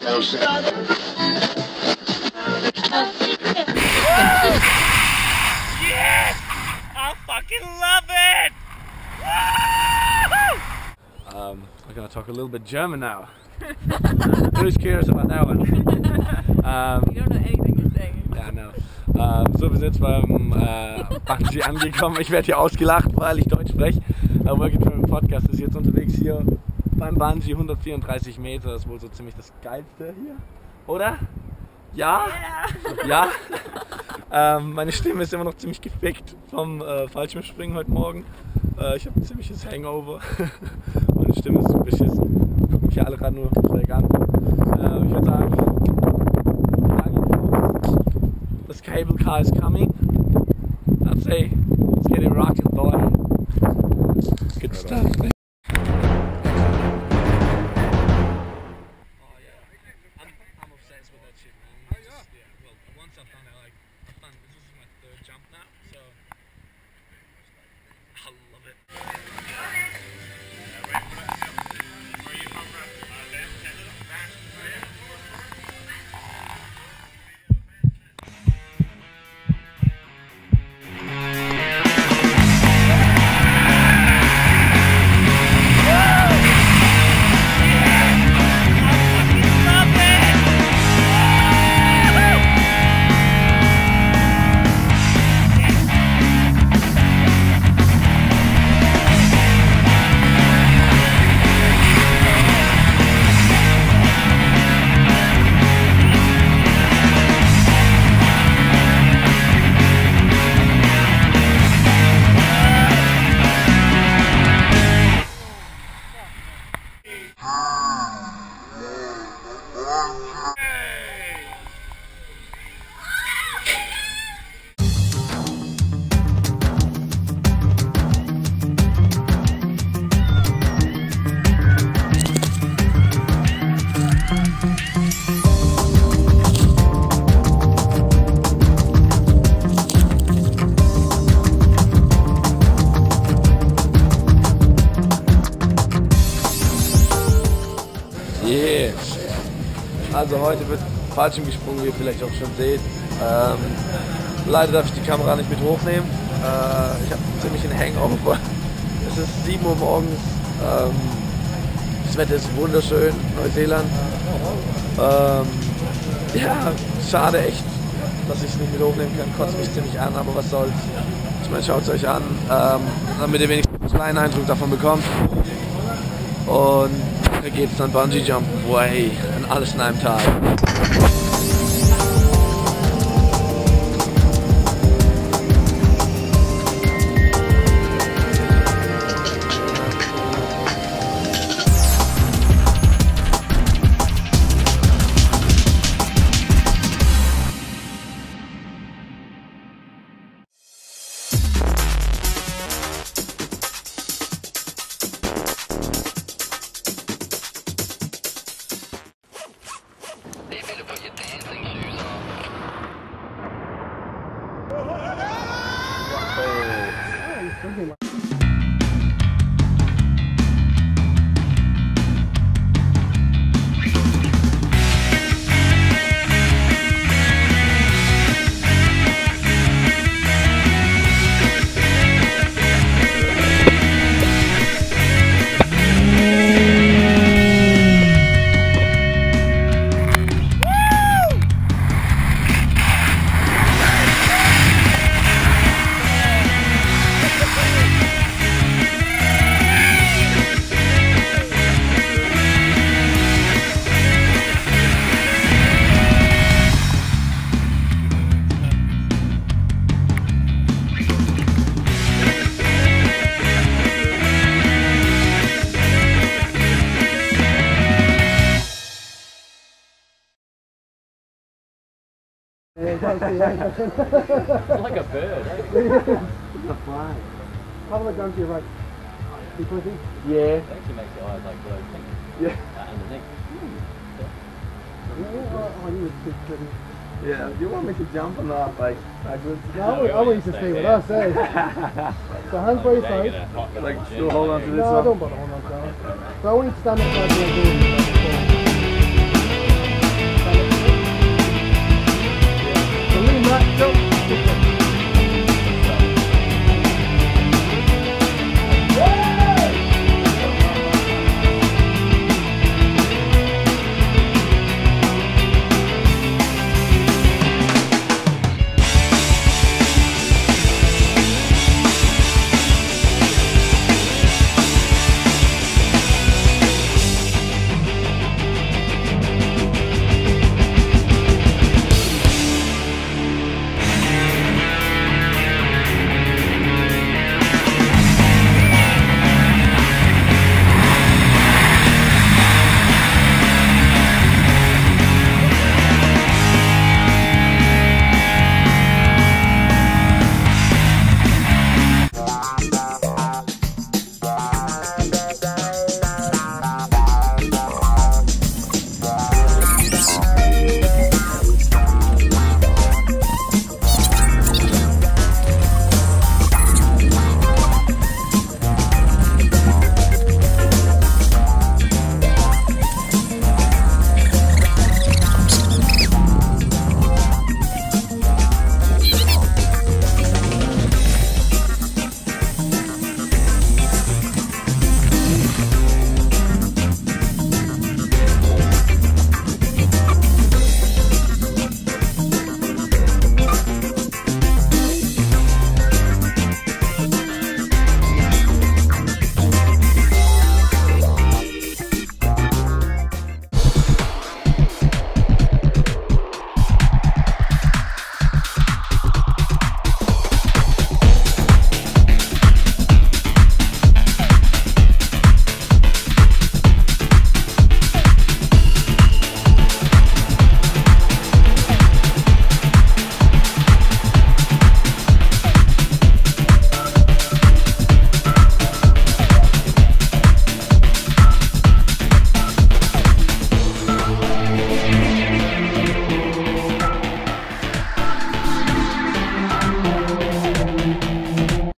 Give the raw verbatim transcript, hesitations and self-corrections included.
Yes! I fucking love it! Um, we're gonna talk a little bit German now. Who's curious about that one? Um, you don't know anything you're saying. Ja, no. Ähm, so, wir sind jetzt beim äh, Bungee angekommen. Ich werde hier ausgelacht, weil ich Deutsch spreche. Aber Working for a Podcast ist jetzt unterwegs hier beim Bungee, hundertvierunddreißig Meter. Das ist wohl so ziemlich das Geilste hier, oder? Ja? Yeah. Ja? ähm, meine Stimme ist immer noch ziemlich gefickt vom äh, Fallschirmspringen heute Morgen. Äh, ich habe ein ziemliches Hangover. Meine Stimme ist so beschissen. Gucken mich hier alle gerade nur schräg an. Äh, ich würde sagen, this cable car is coming. I'd say, let's get it rocking, boy. Good stuff. Yeah. Also heute wird Fallschirm gesprungen, wie ihr vielleicht auch schon seht. Ähm, leider darf ich die Kamera nicht mit hochnehmen. Äh, ich habe ziemlich einen Hangover. Es ist sieben Uhr morgens. Ähm, das Wetter ist wunderschön, Neuseeland. Ähm, ja, schade echt, dass ich es nicht mit hochnehmen kann. Kotzt mich ziemlich an, aber was soll's. Ich meine, schaut es euch an, ähm, damit ihr wenigstens einen kleinen Eindruck davon bekommt. Und da geht's dann Bungee Jumpen, way, und alles in einem Tag. It's like a bird. It's a fly. Have a look down to your right. You pussy? Yeah. It actually makes your eyes like glow pink. Yeah. Uh, and the neck. Oh, you would speak pretty. Yeah, you want me to jump or not? Like, backwards? No, I, I want you to stay with us, eh? So hands by your side. Like, still hold on to this one? No, I don't bother holding on to that. So I want you to stand up like you're doing.